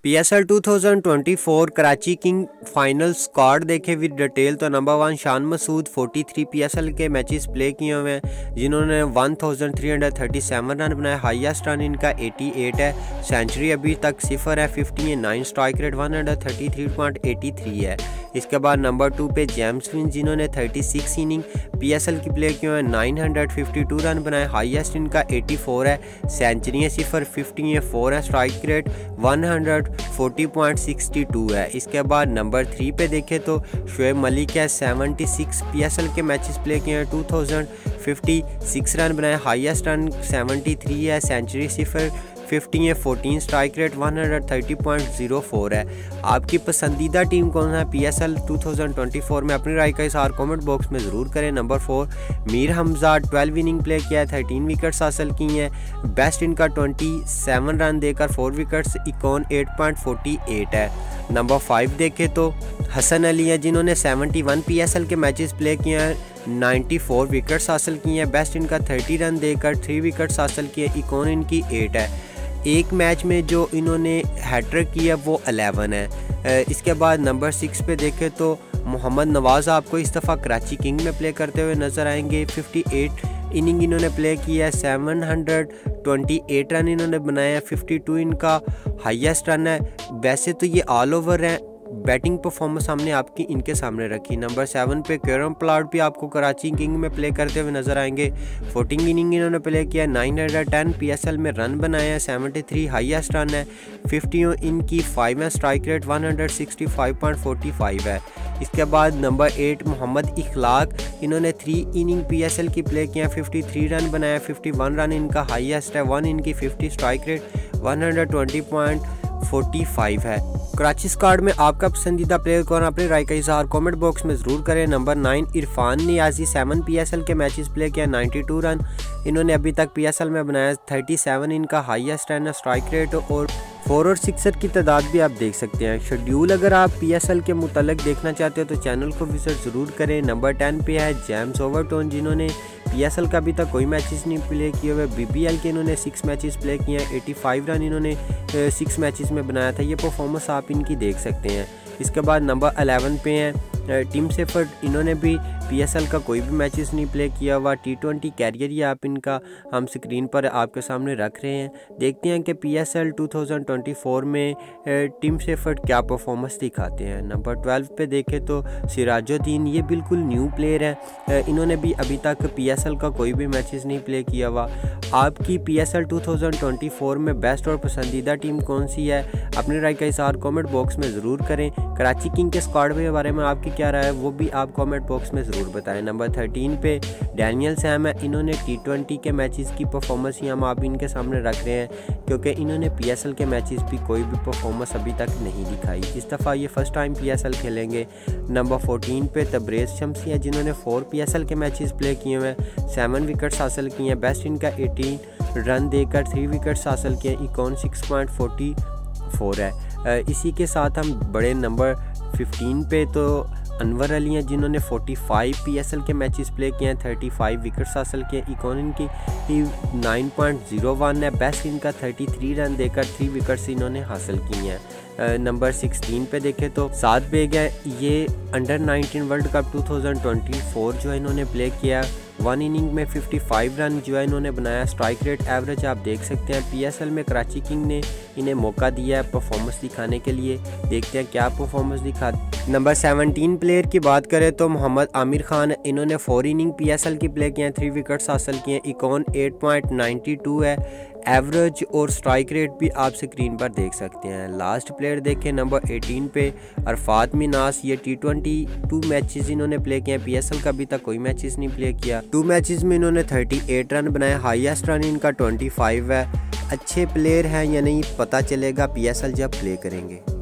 PSL 2024 Karachi king final squad देखे with detail तो number 1 Shan Masood 43 PSL के मैचेस प्ले किए हुए हैं जिन्होंने 1337 रन बनाए। हाईएस्ट रन इनका 88 है। सेंचुरी अभी तक 0 है। 59 स्ट्राइक रेट 133.83 है। इसके बाद नंबर 2 पे जेम्स विन जिन्होंने 36 इनिंग PSL की प्ले किए हुए हैं 952 रन बनाए। हाईएस्ट इनका 84 है। सेंचुरी 0 54 है। स्ट्राइक रेट 140.62 है। इसके बाद नंबर 3 पे देखें तो शोएब मलिक है 76 PSL के मैचेस प्ले किए हैं 2056 रन बनाए। हाईएस्ट रन 73 है। सेंचुरी 0 50 है। 14 स्ट्राइक रेट 130.04 है। आपकी पसंदीदा टीम कौन है PSL 2024 में? अपनी राय का इज़हार कमेंट बॉक्स में ज़रूर करें। Number 4 Mir Hamza 12 inning play किया है 13 विकेट्स हासिल की हैं। बेस्ट इनका 27 रन देकर 4 विकेट्स इकॉन 8.48 है। नंबर 5 देखें तो हसन अली है जिन्होंने 71 PSL के मैचेस प्ले किए हैं 94 विकेट्स हासिल किए हैं। बेस्ट इनका 30 रन देकर 3 विकेट्स हासिल किए। इकॉन इनकी 8 है। एक मैच में जो इन्होंने हैट्रिक किया वो 11 है। इसके बाद नंबर 6 पे देखें तो मोहम्मद नवाज़ आपको इस दफ़ा कराची किंग में प्ले करते हुए नज़र आएंगे। 58 इनिंग इन्होंने प्ले किया है। 728 रन इन्होंने बनाए हैं। 52 इनका हाईएस्ट रन है। वैसे तो ये ऑल ओवर हैं। बैटिंग परफॉर्मेंस हमने आपकी इनके सामने रखी। नंबर 7 पे कैरम प्लाट भी आपको कराची किंग में प्ले करते हुए नजर आएंगे। 14 इनिंग इन्होंने प्ले किया 910 PSL में रन बनाए हैं। 73 हाईएस्ट रन है। 50 इनकी 5 है। स्ट्राइक रेट 165.45 है। इसके बाद नंबर 8 मोहम्मद इखलाक इन्होंने 3 इनिंग PSL की प्ले किया 53 रन बनाया। 51 रन इनका हाईएस्ट है। 1 इनकी 50 स्ट्राइक रेट 120.45 है। कराची स्क्वाड में आपका पसंदीदा प्लेयर कौन? अपनी राय का इज़हार कमेंट बॉक्स में ज़रूर करें। नंबर 9 इरफान नियाजी 7 PSL के मैचेस प्ले किया 92 रन इन्होंने अभी तक PSL में बनाया। 37 इनका हाईएस्ट रन है। स्ट्राइक रेट और 4 और 6 की तादाद भी आप देख सकते हैं। शेड्यूल अगर आप PSL के मुतल्लिक देखना चाहते हो तो चैनल को विजिट ज़रूर करें। नंबर 10 पे है जेम्स ओवरटोन जिन्होंने PSL का अभी तक कोई मैचेस नहीं प्ले किए हुए। BBL के इन्होंने 6 मैचेस प्ले किए हैं। 85 रन इन्होंने 6 मैचेस में बनाया था। ये परफॉर्मेंस आप इनकी देख सकते हैं। इसके बाद नंबर 11 पे हैं टीम सेफर्ड इन्होंने भी PSL का कोई भी मैचेस नहीं प्ले किया हुआ। T20 कैरियर ही आप इनका हम स्क्रीन पर आपके सामने रख रहे हैं। देखते हैं कि PSL 2024 में टीम सेफर्ड क्या परफॉर्मेंस दिखाते हैं। नंबर 12 पे देखें तो सिराजुद्दीन ये बिल्कुल न्यू प्लेयर है। इन्होंने भी अभी तक PSL का कोई भी मैचेस नहीं प्ले किया हुआ। आपकी PSL 2024 में बेस्ट और पसंदीदा टीम कौन सी है? अपनी राय का इज़हार कमेंट बॉक्स में ज़रूर करें। कराची किंग के स्क्वाड के बारे में आपकी क्या राय है वो भी आप कमेंट बॉक्स में ज़रूर बताएं। नंबर 13 पे डैनियल सैम है। इन्होंने T20 के मैचेस की परफॉर्मेंस ही हम आप इनके सामने रख रहे हैं क्योंकि इन्होंने PSL के मैचेस भी कोई भी परफॉर्मेंस अभी तक नहीं दिखाई। इस दफ़ा ये फर्स्ट टाइम PSL खेलेंगे। नंबर 14 पे तब्रेज़ शम्सी है जिन्होंने 4 PSL के मैचेस प्ले किए हुए हैं। 7 विकेट्स हासिल किए हैं। बेस्ट इनका 18 रन देकर 3 विकेट्स हासिल किए। इकॉन 6.44 है। इसी के साथ हम बड़े नंबर 15 पे तो अनवर अली हैं जिन्होंने 45 PSL के मैचेस प्ले किए हैं। 35 विकेट्स हासिल किए। इकॉन इनकी 9.01 है। बेस्ट इनका 33 रन देकर 3 विकेट्स इन्होंने हासिल की हैं। नंबर 16 पे देखें तो साद बेग है। ये अंडर 19 वर्ल्ड कप 2024 जो है इन्होंने प्ले किया। 1 इनिंग में 55 रन जो है इन्होंने बनाया। स्ट्राइक रेट एवरेज आप देख सकते हैं। PSL में कराची किंग ने इन्हें मौका दिया है परफॉर्मेंस दिखाने के लिए। देखते हैं क्या परफॉर्मेंस दिखा। नंबर 17 प्लेयर की बात करें तो मोहम्मद आमिर खान इन्होंने 4 इनिंग PSL की प्ले किए हैं। 3 विकेट्स हासिल किए। इकॉन 8.92 है। एवरेज और स्ट्राइक रेट भी आप स्क्रीन पर देख सकते हैं। लास्ट प्लेयर देखें नंबर 18 पे अरफात मिनास। ये T20 2 मैचेस इन्होंने प्ले किए हैं। PSL का अभी तक कोई मैचेस नहीं प्ले किया। 2 मैचेस में इन्होंने 38 रन बनाए। हाईएस्ट रन इनका 25 है। अच्छे प्लेयर हैं या नहीं पता चलेगा PSL जब प्ले करेंगे।